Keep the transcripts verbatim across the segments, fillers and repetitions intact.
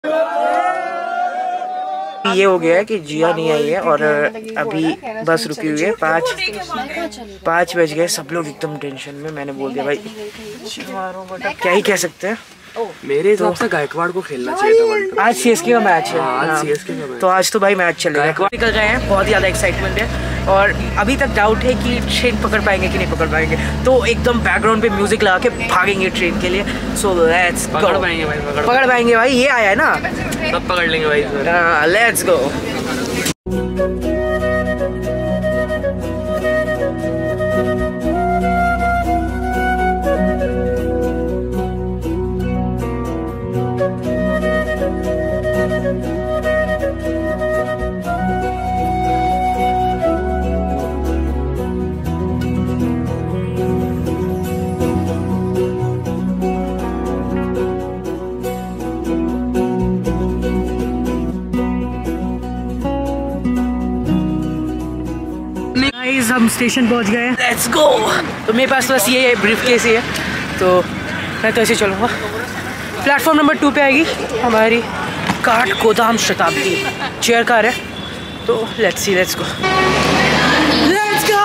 ये हो गया है कि जिया नहीं आई है और अभी बस रुकी हुई है। पाँच पाँच बज गए, सब लोग एकदम टेंशन में। मैंने बोल दिया भाई क्या ही कह सकते हैं। मेरे हिसाब से गायकवाड़ को खेलना चाहिए था वर्ल्ड कप। आज सीएसके का मैच है। आज सीएसके का मैच, तो आज तो भाई मैच चलेगा। निकल गए हैं, बहुत ज़्यादा एक्साइटमेंट है और अभी तक डाउट है कि ट्रेन पकड़ पाएंगे कि नहीं पकड़ पाएंगे। तो एकदम बैकग्राउंड पे म्यूजिक लगा के भागेंगे ट्रेन के लिए। So let's go. पकड़ पाएंगे भाई, पकड़ पकड़ पाएंगे भाई, ये आया है ना, सब पकड़ लेंगे भाई। Let's go. हम स्टेशन पहुंच गए हैं। Let's go. तो मेरे पास बस ये ब्रीफ केस ही है, तो मैं तो ऐसे चलूँगा। प्लेटफॉर्म नंबर टू पे आएगी हमारी काठ गोदाम शताब्दी चेयर कार है। तो let's see, let's go, let's go.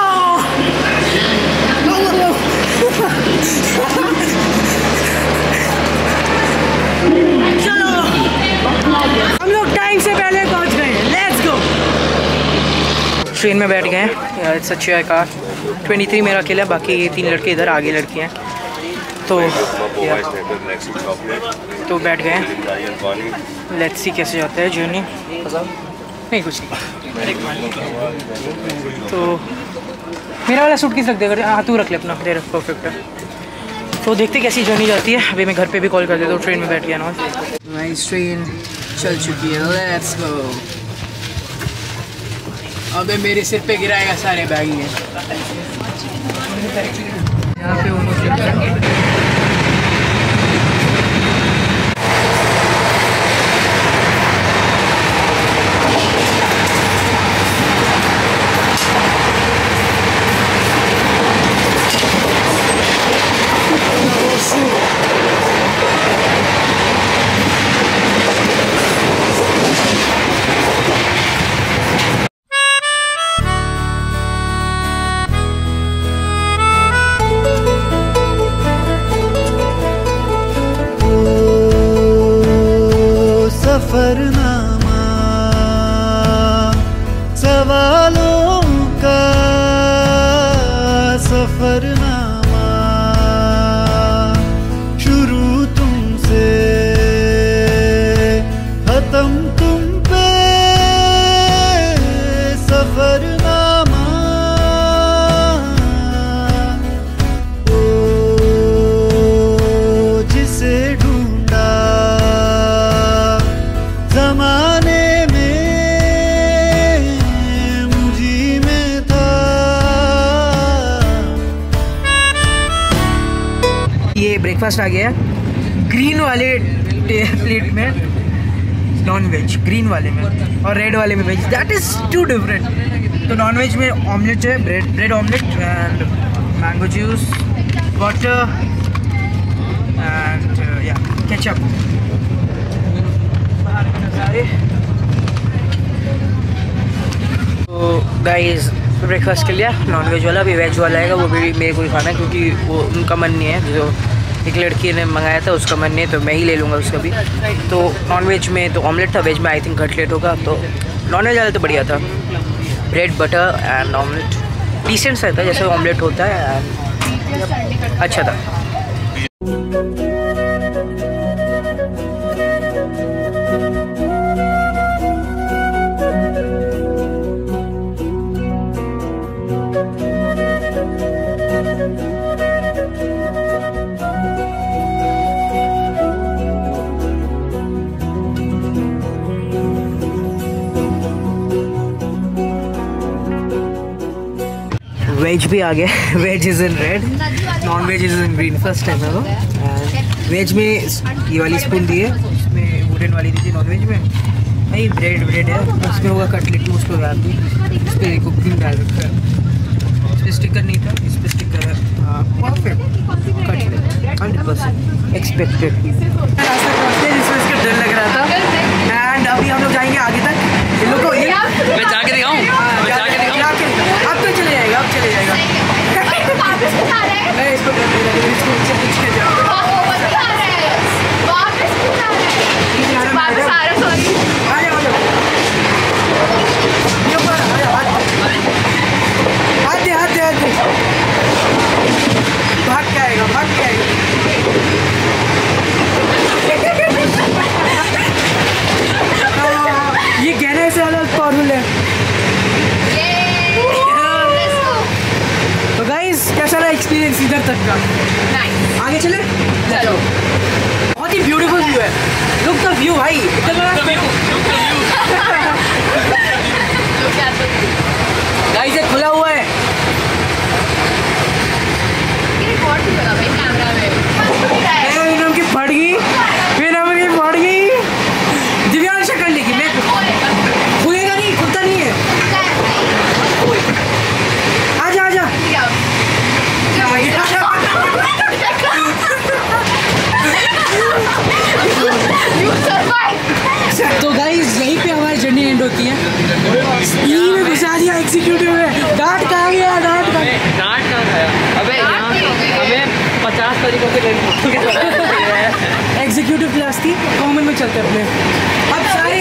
चलो हम लोग टाइम से पहले पहुंच गए हैं। Let's go. ट्रेन में बैठ गए हैं यार, इट्स अ चेयर कार। तेईस मेरा अकेला, बाकी तीन लड़के इधर, आगे लड़की हैं। तो तो बैठ गए हैं। लेट्स सी कैसे जाता है जर्नी। नहीं कुछ नहीं। तो मेरा वाला सूट किस रख दे, हाँ तू रख ले अपना, दे रख, परफेक्ट है। तो देखते कैसी जर्नी जाती है। अभी मैं घर पे भी कॉल कर देता हूँ। ट्रेन में बैठ गया ना, नाइस ट्रेन चल चुकी है। Let's go. अबे मेरे सिर पे गिराएगा सारे बैग में। यहाँ पे सफरनामा सवालों का सफरनामा, शुरू तुमसे खत्म तुम पे सफरनामा। ओ जिसे ढूंढा ज़माने में मुझी में था। ये ब्रेकफास्ट आ गया ग्रीन वाले प्लेट में, नॉन वेज ग्रीन वाले में, और रेड वाले में veg. That is two different. तो नॉन वेज में ऑमलेट है, bread bread omelette and mango juice, water and या केचप। तो गाइस ब्रेकफास्ट कर लिया। नॉन वेज वाला भी, वेज वाला आएगा वो भी मेरे को ही खाना है, क्योंकि वो उनका मन नहीं है। जो एक लड़की ने मंगाया था उसका मन नहीं है, तो मैं ही ले लूँगा उसका भी। तो नॉन वेज में तो ऑमलेट था, वेज में आई थिंक कटलेट होगा। तो नॉन वेज वाला तो बढ़िया था, bread butter and omelette decent सा था, जैसे ऑमलेट होता है, एंड अच्छा था। वेज भी आ गया। Veg is in red, non veg is in green. First time है वो। वेज में ये वाली स्पून दी है, उसमें वुडन वाली दी थी। नॉन वेज में भाई ब्रेड ब्रेड है, उसमें होगा कटलेट, उस पर डाल दी, इस पर देखो क्रीम डाल रखा है। इस पर स्टिकर नहीं था, इस पर स्टिकर है। Perfect cutlet hundred percent expected. जिसमें इसका डर लग रहा था इसको डर नहीं लगे, इसको नीचे नीचे जाओ। वापस आ रहा है, वापस आ रहा है, वापस आ रहा है, सॉरी। आ जाओ, आ जाओ। ये ऊपर, आ जाओ, हाथ दे, हाथ दे, हाथ दे। भाग के आएगा, भाग के आएगा। ये गहने से अलग पावरफुल है। तो गाइस कैसा रहा एक्सपीरियंस इधर तक का? नाइस। आगे चले? चलो। बहुत ही ब्यूटीफुल व्यू है। लुक द व्यू भाई, इतना बड़ा व्यू। गाइस ये खुला हुआ है। ये रिकॉर्ड भी करा भाई कैमरा में। मेरे नाम की फट गई, मेरे नाम की फट गई। दिव्यांश कर लेगी, मैं खुलेगा नहीं, खुलता नहीं है। आजा आजा। तो गाइस यहीं पे हमारी जर्नी एंड होती है। यहीं में घुसा दिया एग्जीक्यूटिव में। डांट कहाँ गया? डांट डांट कहाँ खाया? अबे यहाँ हमें पचास तरीकों से एग्जीक्यूटिव क्लास थी, कॉमन में चलते अपने। अब सारे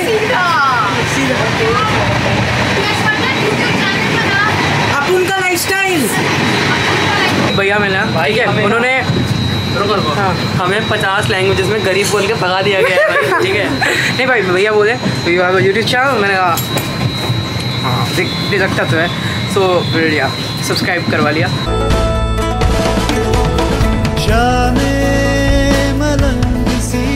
अब उनका लाइफस्टाइल भैया मिला, ठीक है। उन्होंने रुको रुको हाँ हमें पचास लैंग्वेजेस में गरीब बोल के भगा दिया गया है भाई, ठीक है। नहीं भाई भैया बोले तो यूट्यूब चैनल, मैंने कहा हाँ देख दे सकता तो है, सो फिर या सब्सक्राइब करवा लिया। शामें मलंग सी,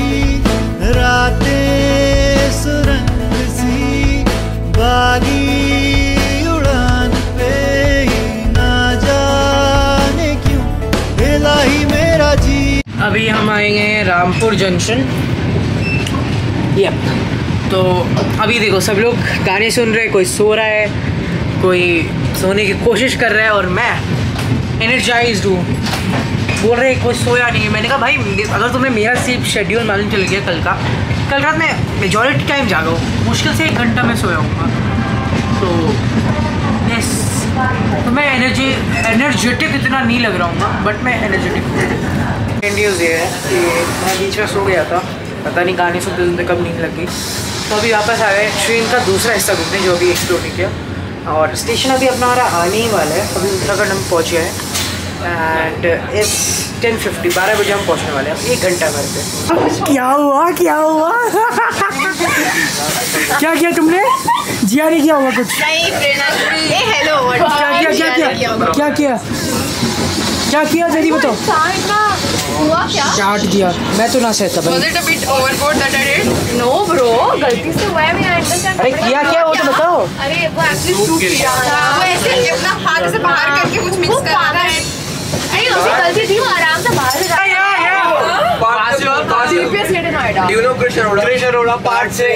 रातें सुरंग सी, बागी उड़ान पे ही ना जाने क्यों हिला ही मेरा जी। अभी हम आएंगे रामपुर जंक्शन। यप, तो अभी देखो सब लोग गाने सुन रहे हैं, कोई सो रहा है, कोई सोने की कोशिश कर रहा है, और मैं एनर्जाइज्ड हूँ। बोल रहे कोई सोया नहीं है। मैंने कहा भाई अगर तुम्हें मेरा सिर्फ शेड्यूल मालूम चल गया कल का, कल रात में मेजॉरिटी टाइम जागा हूँ, मुश्किल से एक घंटा में सोया हूँगा। तो यस, तो मैं एनर्जी एनर्जेटिक इतना नहीं लग रहा हूँ, बट मैं एनर्जेटिक हूँ। न्यूज़ ये है कि मैं बीच में सो गया था, पता नहीं गाने सुनते सुनते कब नींद लग गई। तो अभी वापस आ गए ट्रेन का दूसरा हिस्सा घूमने, जो अभी एक्सप्लोर नहीं किया। और स्टेशन अभी अपना हमारा आने ही वाला है, अभी उत्तराखंड हम पहुँच गए हैं एंड इट्स टेन फिफ्टी, बारह बजे हम पहुँचने वाले हैं, एक घंटा घर पे। क्या हुआ क्या हुआ? क्या किया तुमने? जिया नहीं किया हुआ कुछ? नहीं प्रेरणा ए हेलो क्या किया क्या किया क्या किया क्या किया जल्दी बताओ। हुआ क्या? चाट दिया, मैं तो ना सहता भाई। Was it a bit overboard that I did? No bro, गलती से हुआ है, मैं अंडरस्टैंड। अरे किया क्या वो तो बताओ। अरे वो एक्चुअली सूट किया था, वो ऐसे अपना हाथ से बाहर करके कुछ मिक्स कर रहा है। अरे उससे गलती थी, वो आराम से बाहर से जा रहा है। GPS late in Noida. Do you know Krish Arora? Krish Arora part से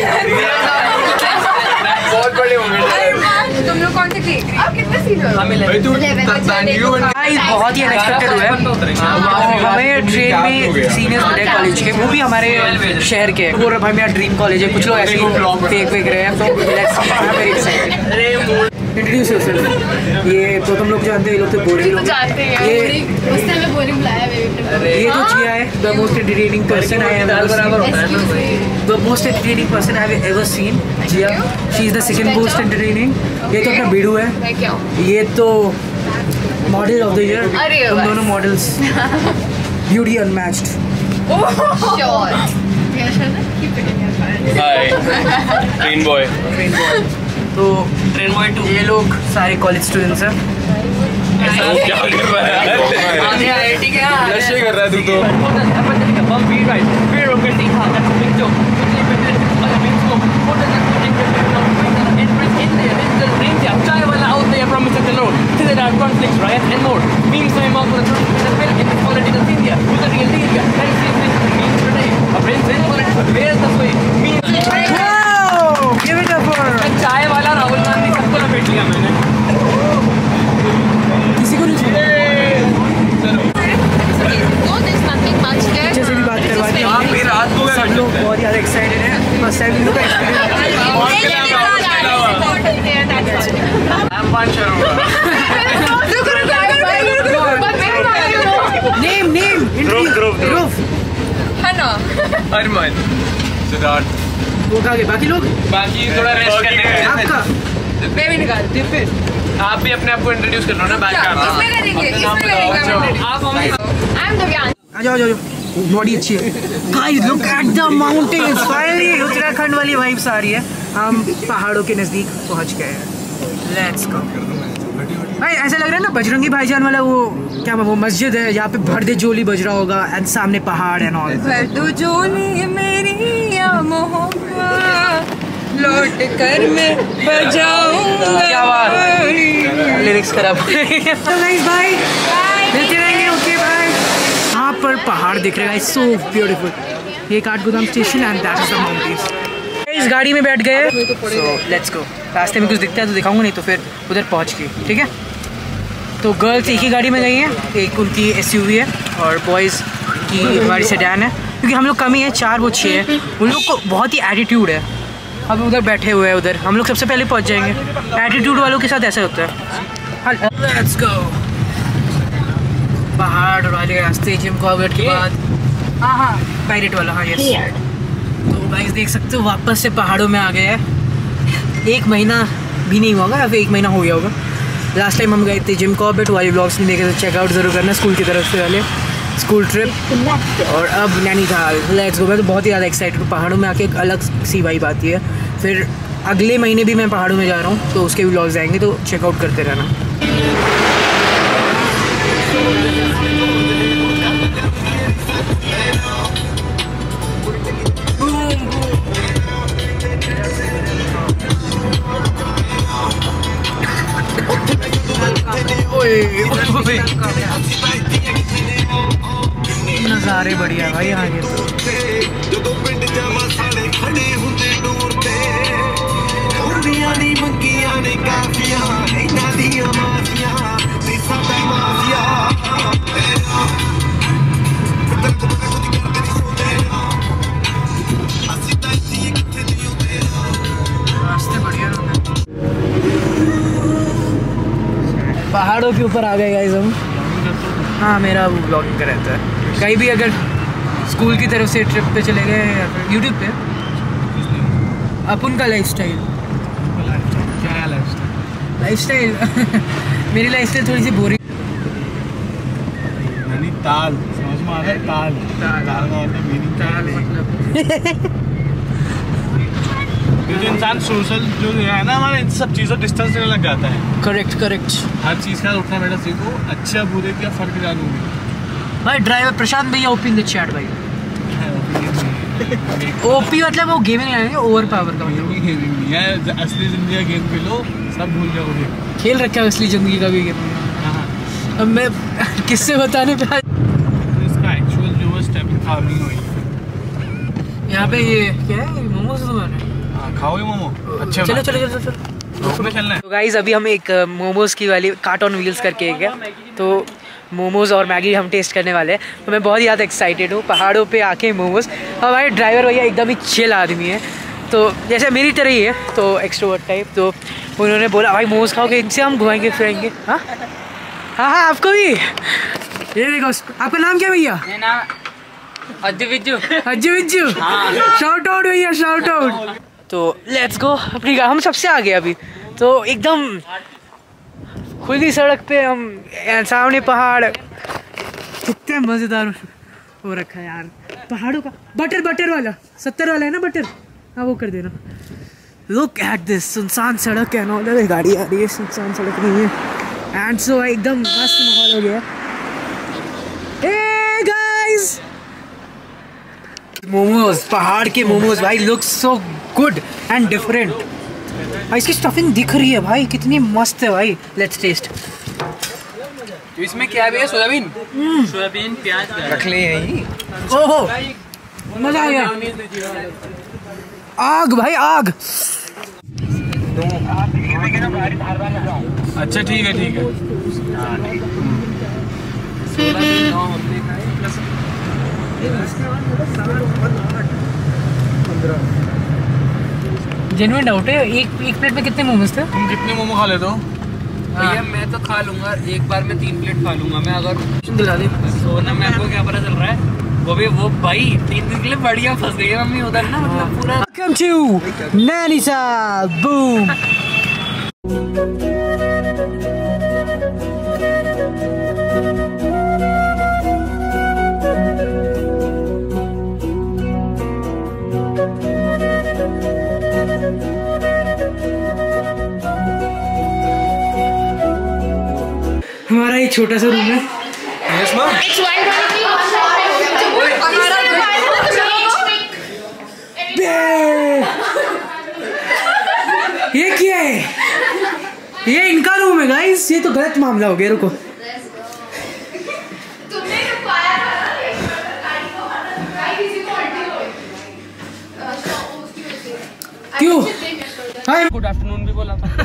बहुत बड़े होंगे। तुम लोग कौन से देख रहे हो? आप कितने सीनियर हो? हमें भाई तू भाई बहुत ही अनएक्सपेक्टेड हुआ है। हमें ट्रेन में सीनियर्स मिले कॉलेज के, वो भी हमारे शहर के। बोल रहे भाई मेरा ड्रीम कॉलेज है, कुछ लोग ऐसे ही फेक फेक रहे हैं। तो वेरी एक्साइटेड। Introduce yourself. ये तो तुम लोग जानते हो, ये लोग तो बोरिंग लोग जानते हैं ये उस टाइम में बोरिंग बुलाया बेबी। ये तो जिया है, the most entertaining person I have the most entertaining person I have ever seen. Jiya, she is the second most entertaining. ये तो अपना बीड़ू है, मैं क्या हूँ? ये तो मॉडल ऑफ द ईयर। अरे तुम वाह। दोनों models, beauty unmatched. Sure. Hi train boy. Train boy. तो ट्रेन बॉय टू। ये लोग सारे कॉलेज स्टूडेंट्स हैं। क्या कर रहा है? आगे आईआईटी के नशे कर रहा है तू तो। चाय वाला out there promises alone. See there are conflicts, riots and more. Memes time out for the truth and the fail in this political India. Who's the real India? That is this memes today. A friends in politics, but where is the sway? Memes. Wow! Give it up for चाय वाला राहुल गांधी सबको लपेट लिया मैंने। किसी को नहीं No, there's nothing much there. अच्छे से भी बात करवा दी आप भी रात को सब लोग बहुत ज़्यादा एक्साइटेड हैं। फर्स्ट टाइम इन लोग का एक्सपीरियंस। I'm Panch Arora. रुको रुको रुको रुको रुको। बस मैं बता रही हूँ। नेम नेम ध्रुव ध्रुव ध्रुव है ना? अरमान, सिद्धार्थ, वो कहाँ गए बाकी लोग? बाकी थोड़ा रेस्ट करने गए। आपका मैं भी निकालती हूँ फिर। आप भी अपने आप को इंट्रोड्यूस कर लो ना बाद में। इसमें करेंगे, इसमें करेंगे। आप हमें आई एम दिव्यांश। आ जाओ आ जाओ बॉडी अच्छी है। Guys look at the mountains, finally Uttarakhand वाली वाइब्स आ रही है। हम पहाड़ों के नज़दीक पहुंच गए हैं। Let's go. भाई ऐसा लग रहा है ना बजरंगी भाईजान वाला वो क्या वो मस्जिद है, यहाँ पे भर दे जोली बज रहा होगा एंड सामने पहाड़ एंड ऑल। भर दो जोली मेरी या मोहब्बत, लौट कर मैं बजाऊंगा। क्या बात, लिरिक्स खराब। तो गाइस बाय, मिलते रहेंगे। Okay bye. यहाँ पर पहाड़ दिख रहा है, सो ब्यूटीफुल। ये Kathgodam station and that is the mountains. इस गाड़ी में बैठ गए, सो लेट्स गो। रास्ते में कुछ दिखता है तो दिखाऊंगा, नहीं तो फिर उधर पहुँच गई। ठीक है, तो गर्ल्स एक ही गाड़ी में गई हैं, एक उनकी एसयूवी है और बॉयज़ की हमारी सेडान है, क्योंकि हम लोग कम ही है, चार वो छः है। उन लोग को बहुत ही एटीट्यूड है। अब उधर बैठे हुए हैं, उधर हम लोग सबसे पहले पहुंच जाएंगे। एटीट्यूड वालों के साथ ऐसा होता है। Let's go. पहाड़ वाले रास्ते, जिम कॉर्बेट के बाद, हाँ हाँ पायरेट वाला, हाँ यस। तो गाइस देख सकते हो वापस से पहाड़ों में आ गए हैं। एक महीना भी नहीं हुआ होगा, या फिर एक महीना हो गया होगा। लास्ट टाइम हम गए थे जिम कॉर्बेट वाली ब्लॉग्स नहीं देखे तो चेकआउट ज़रूर करना, स्कूल की तरफ से वाले स्कूल ट्रिप। और अब नैनीताल। Let's go. मैं तो बहुत ही ज़्यादा एक्साइटेड हूँ। पहाड़ों में आके एक अलग सी वाइब आती है। फिर अगले महीने भी मैं पहाड़ों में जा रहा हूँ, तो उसके भी व्लॉग्स आएंगे, तो चेकआउट करते रहना। नज़ारे बढ़िया है भाई यहाँ के तो। रास्ते बढ़िया पहाड़ों के ऊपर आ गए गाइस हम। हाँ मेरा वो ब्लॉगिंग का रहता है। कहीं भी अगर स्कूल की तरफ से ट्रिप पे चले गए या फिर यूट्यूब पे अपन का लाइफस्टाइल। क्या है लाइफस्टाइल? लाइफस्टाइल मेरी लाइफस्टाइल थोड़ी सी बोरिंग। ताल समझ में आ रहा है? ताल ताल ताल का मतलब मीनिंग क्या है? मतलब जो इंसान सोशल जो है ना हमारा, इन सब चीज़ों डिस्टेंस लेने लग जाता है। Correct correct. हर चीज़ का उठना बैठा सीखो, अच्छे बुरे क्या फ़र्क जानूंगी। भाई ड्राइवर प्रशांत भैया ओपी इन द चैट भाई। ओपी मतलब वो गेमिंग है, ओवर पावर का मतलब। गेमिंग नहीं है, असली जिंदगी का गेम खेलो, सब भूल जाओगे। खेल रखा है असली जिंदगी का भी गेम। अब मैं किससे बताने पे इसका एक्चुअल जो है स्टेपिंग फार्मिंग हुई। यहाँ पे ये क्या है, मोमोज दुकान है। हाँ खाओगे मोमो? अच्छा चलो चलो चलो चलो चलना है। तो गाइज अभी हम एक मोमोज की वाली कार्ट ऑन व्हील्स करके एक है, तो मोमोज और मैगी हम टेस्ट करने वाले हैं। तो मैं बहुत ज़्यादा एक्साइटेड हूँ पहाड़ों पे आके मोमोज। हमारे ड्राइवर भैया एकदम ही चिल आदमी है, तो जैसे मेरी तरह ही है, तो एक्सट्रोवर्ट टाइप। तो उन्होंने बोला भाई मोमोज खाओगे, इनसे हम घुमाएंगे फिराएंगे। हाँ हाँ हाँ आपको भी। ये देखो, आपका नाम क्या भैया? अज्जू बिज्जू। अज्जू बिज्जू, शाउट आउट भैया, शाउट आउट। तो लेट्स गो। अपनी हम सबसे आगे अभी तो एकदम खुली सड़क पे हम, सामने पहाड़। कितने मज़ेदार हो रखा है यार पहाड़ों का। बटर बटर वाला सत्तर वाला है ना बटर, हाँ वो कर देना। लुक एट दिस, सुनसान सड़क है ना, उधर गाड़ी आ रही है, सुनसान सड़क नहीं है। एंड सो एकदम मस्त माहौल हो गया। हे गाइस, मोमोज, पहाड़ के मोमोज भाई, look so good and different. भाई इसकी स्टफिंग दिख रही है भाई, कितनी मस्त है भाई। Let's taste. तो इसमें क्या है? सोयाबीन, सोयाबीन प्याज रख ले यही। ओहो मजा आ गया। आग भाई आग। अच्छा ठीक है ठीक है। जेन्युइन डाउट है, एक एक प्लेट में कितने मोमोज थे? तुम कितने मोमो खा लेते हो? भैया मैं तो खा लूंगा, एक बार में तीन प्लेट खा लूंगा मैं। अगर दिला दे सोना में आपको क्या पता चल रहा है, वो भी वो भाई तीन दिन के लिए बढ़िया फंस गई है मम्मी उधर ना, मतलब पूरा। Welcome to Nainital boom. हमारा एक छोटा सा रूम है। ये क्या है? ये इनका रूम है गाइस, ये तो गलत मामला हो गया। रुको क्यों? गुड आफ्टरनून भी बोला था।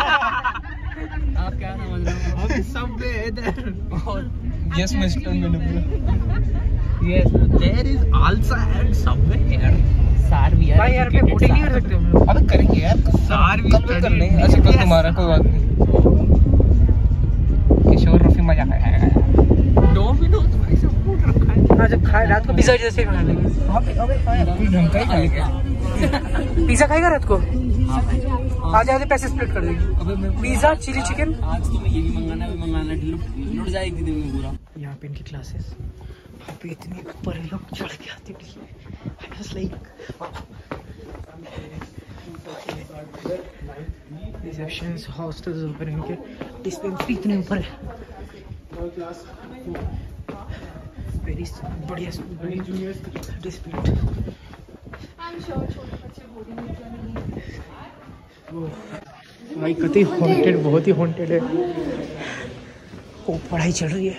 आप क्या समझ रहे हो? अभी सब इधर। यस मिस्टर मैंने बोला। Yes there is also and somewhere सार भी यार। भाई यार पे बोटिंग नहीं कर सकते हम लोग? अबे करेंगे यार, सार भी कर लेंगे। अच्छा कल तुम्हारा कोई बात नहीं। किशोर रफी मजा आया। डोमिनो तो भाई सब फूड रखा है। हां जब खाए रात को पिज्जा जैसे बना लेंगे। अबे अबे कोई ढंग का ही खा लेंगे। पिज्जा खाएगा रात को? आज आधे पैसे स्प्लिट कर देंगे। Pizza chilli chicken. आज तो मैं ये भी मंगाना भी मंगाना लुट जाएगी दिन में पूरा। यहाँ पे इनकी क्लासेस पे इतने ऊपर लोग चढ़ के आते हैं। रिसेप्शंस हॉस्टल्स ऊपर इनके, डिस्पेंसरी इतने ऊपर है। वेरी बढ़िया डिस्प्लेट। भाई कतई हॉन्टेड, बहुत ही हॉन्टेड है। वो पढ़ाई चल रही है।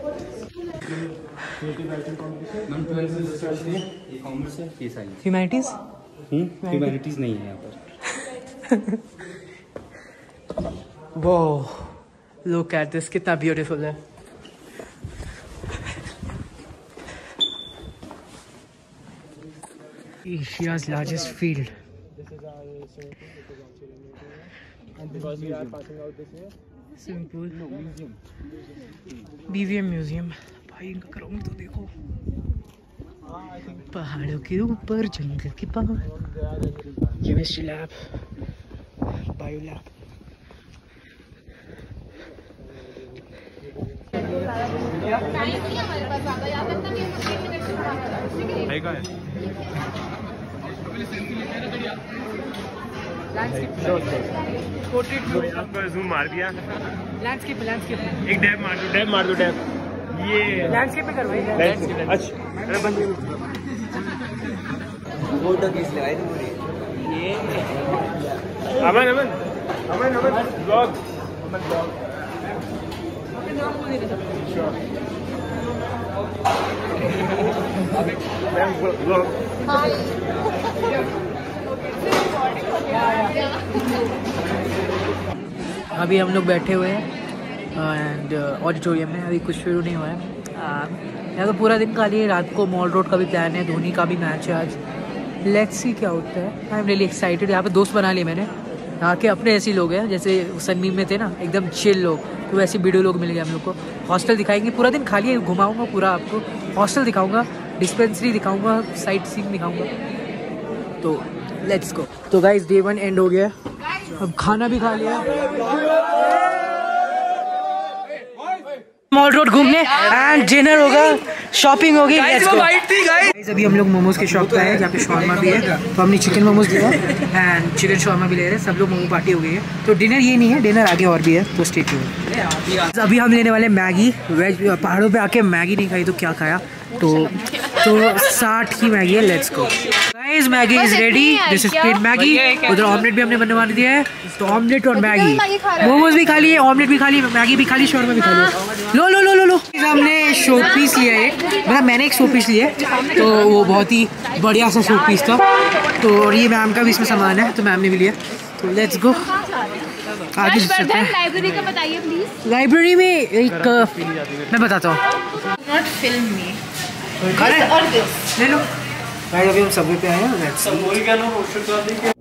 ह्यूमैनिटीज ह्यूमैनिटीज नहीं है यहाँ पर। वो लुक एट दिस, कितना ब्यूटीफुल है। Asia's largest field. Swimming pool. B V M museum. भाई इनका ग्राउंड तो देखो, पहाड़ों के ऊपर जंगल के पास। Chemistry lab, bio lab. Zoom मार दिया। लैंडस्केप लैंडस्केप एक डैब मार दो, डैब मार दो, डैब। ये लैंडस्केप में करवाई। अच्छा अरे बंद फोटो खींच ले भाई तुम्हारी। ये Aman Aman Aman Aman blog Aman blog. Blog अभी हम लोग बैठे हुए हैं एंड ऑडिटोरियम में। अभी कुछ शुरू नहीं हुआ है। यहाँ तो पूरा दिन खाली है। रात को मॉल रोड का भी प्लान है, धोनी का भी मैच है आज। लेट्स सी क्या होता है। I am really excited. यहाँ पे दोस्त बना लिए मैंने। यहाँ के अपने ऐसे लोग हैं जैसे सनमीम में थे ना, एकदम चिल लोग। तो वैसे वीडियो लोग मिल गए हम लोग को। हॉस्टल दिखाएंगे, पूरा दिन खाली है, घुमाऊँगा पूरा आपको। हॉस्टल दिखाऊँगा, डिस्पेंसरी दिखाऊँगा, साइट सीन दिखाऊँगा। तो लेट्स गो। तो गाइस डे वन एंड हो गया। अब खाना भी खा लिया, मॉल रोड घूमने एंड डिनर होगा, शॉपिंग होगी। गाइस अभी हम लोग मोमोज के शॉप पे हैं जहाँ पे शॉर्मा भी है। तो हमने चिकन मोमोज लिया एंड चिकन शॉर्मा भी ले रहे हैं। सब लोग मोमो पार्टी हो गई है। तो डिनर ये नहीं है, डिनर आगे और भी है, तो स्टे ट्यून्ड। अभी हम लेने वाले मैगी वेज। पहाड़ों पे आके मैगी नहीं खाई तो क्या खाया। तो तो साठ की मैगी है। Let's go guys, Maggi is ready. This is plain Maggi. उधर ऑमलेट भी हमने बनवा दिया है। तो ऑमलेट और मैगी, मोमोज भी खा लिए, ऑमलेट भी खा ली, मैगी भी खा ली, शॉर्मा भी खा ली। लो लो लो लो लो हमने शो पीस लिया है। मतलब मैंने एक शो पीस लिया है, तो वो बहुत ही बढ़िया सा शो पीस था। तो और ये मैम का भी इसमें सामान है, तो मैम ने भी लिया। तो लेट्स गो आगे चलते हैं। लाइब्रेरी का बताइए प्लीज। लाइब्रेरी में एक मैं बताता हूँ। नॉट फिल्म में ले लो। अभी हम सबवे पे आए हैं।